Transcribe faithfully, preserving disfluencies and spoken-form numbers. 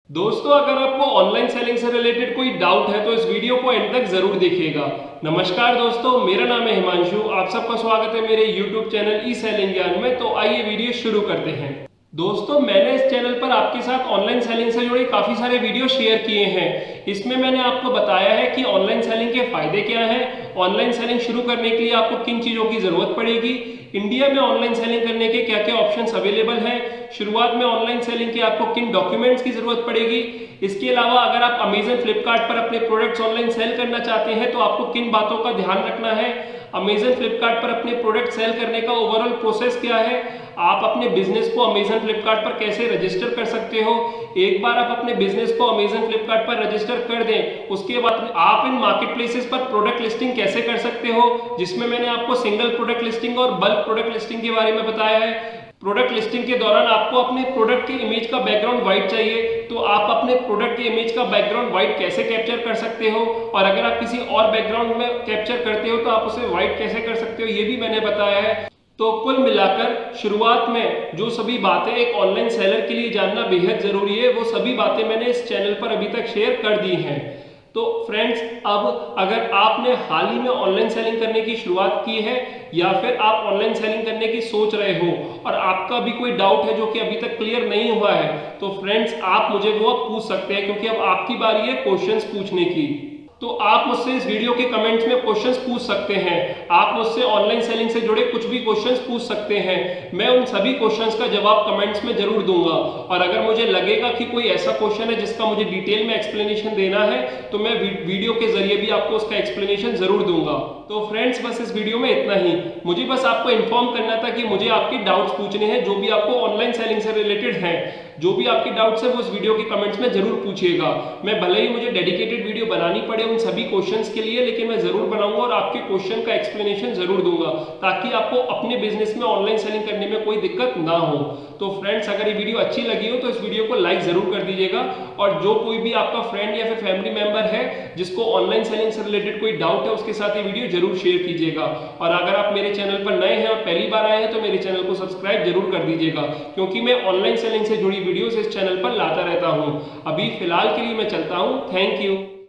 दोस्तों, अगर आपको ऑनलाइन सेलिंग से रिलेटेड कोई डाउट है तो इस वीडियो को एंड तक जरूर देखिएगा। नमस्कार दोस्तों, मेरा नाम है हिमांशु। आप सबका स्वागत है मेरे यूट्यूब चैनल ई सेलिंग ज्ञान में। तो आइए वीडियो शुरू करते हैं। दोस्तों, मैंने इस चैनल पर आपके साथ ऑनलाइन सेलिंग से जुड़े काफी सारे वीडियो शेयर किए हैं। इसमें मैंने आपको बताया है कि ऑनलाइन सेलिंग के फायदे क्या हैं, ऑनलाइन सेलिंग शुरू करने के लिए आपको किन चीजों की जरूरत पड़ेगी, इंडिया में ऑनलाइन सेलिंग करने के क्या क्या ऑप्शंस अवेलेबल हैं, शुरुआत में ऑनलाइन सेलिंग के आपको किन डॉक्यूमेंट्स की जरूरत पड़ेगी। इसके अलावा अगर आप अमेजन फ्लिपकार्ट पर अपने प्रोडक्ट्स ऑनलाइन सेल करना चाहते हैं तो आपको किन बातों का ध्यान रखना है, अमेजन फ्लिपकार्ट पर अपने प्रोडक्ट सेल करने का ओवरऑल प्रोसेस क्या है, आप अपने बिजनेस को अमेजन फ्लिपकार्ट पर कैसे रजिस्टर कर सकते हो। एक बार आप अपने बिजनेस को अमेजन फ्लिपकार्ट पर रजिस्टर कर दें, उसके बाद आप इन मार्केट प्लेसेस पर प्रोडक्ट लिस्टिंग कैसे कर सकते हो, जिसमें मैंने आपको सिंगल प्रोडक्ट लिस्टिंग और बल्क प्रोडक्ट लिस्टिंग के बारे में बताया है। प्रोडक्ट लिस्टिंग के दौरान आपको अपने प्रोडक्ट के इमेज का बैकग्राउंड व्हाइट चाहिए, तो आप अपने प्रोडक्ट के इमेज का बैकग्राउंड व्हाइट कैसे कैप्चर कर सकते हो, और अगर आप किसी और बैकग्राउंड में कैप्चर करते हो तो आप उसे व्हाइट कैसे कर सकते हो, ये भी मैंने बताया है। तो कुल मिलाकर शुरुआत में जो सभी बातें एक ऑनलाइन सेलर के लिए जानना बेहद जरूरी है, वो सभी बातें मैंने इस चैनल पर अभी तक शेयर कर दी हैं। तो फ्रेंड्स, अब अगर आपने हाल ही में ऑनलाइन सेलिंग करने की शुरुआत की है या फिर आप ऑनलाइन सेलिंग करने की सोच रहे हो और आपका भी कोई डाउट है जो कि अभी तक क्लियर नहीं हुआ है, तो फ्रेंड्स आप मुझे वो अब पूछ सकते हैं, क्योंकि अब आपकी बारी है क्वेश्चंस पूछने की। तो आप मुझसे इस वीडियो के कमेंट्स में क्वेश्चंस पूछ सकते हैं। आप मुझसे ऑनलाइन सेलिंग से जुड़े कुछ भी क्वेश्चंस पूछ सकते हैं। मैं उन सभी क्वेश्चंस का जवाब कमेंट्स में जरूर दूंगा, और अगर मुझे लगेगा कि कोई ऐसा क्वेश्चन है जिसका मुझे डिटेल में एक्सप्लेनेशन देना है तो मैं वीडियो के जरिए भी आपको उसका एक्सप्लेनेशन जरूर दूंगा। तो फ्रेंड्स, बस इस वीडियो में इतना ही। मुझे बस आपको इन्फॉर्म करना था कि मुझे आपके डाउट्स पूछने हैं जो भी आपको ऑनलाइन सेलिंग से रिलेटेड हैं। जो भी आपके डाउट्स है वो इस वीडियो के कमेंट्स में जरूर पूछिएगा। मैं भले ही मुझे डेडिकेटेड वीडियो बनानी पड़े उन सभी क्वेश्चंस के लिए, लेकिन मैं जरूर बनाऊंगा और आपके क्वेश्चन का एक्सप्लेनेशन जरूर दूंगा, ताकि आपको अपने बिजनेस में ऑनलाइन सेलिंग करने में कोई दिक्कत ना हो। तो फ्रेंड्स, अगर ये वीडियो अच्छी लगी हो तो इस वीडियो को लाइक जरूर कर दीजिएगा, और जो कोई भी आपका फ्रेंड या फिर फैमिली मेंबर है जिसको ऑनलाइन सेलिंग से रिलेटेड कोई डाउट है उसके साथ ये वीडियो जरूर शेयर कीजिएगा। और अगर आप मेरे चैनल पर नए हैं और पहली बार आए हैं तो मेरे चैनल को सब्सक्राइब जरूर कर दीजिएगा, क्योंकि मैं ऑनलाइन सेलिंग से जुड़ी वीडियोस इस चैनल पर लाता रहता हूं। अभी फिलहाल के लिए मैं चलता हूं। Thank you.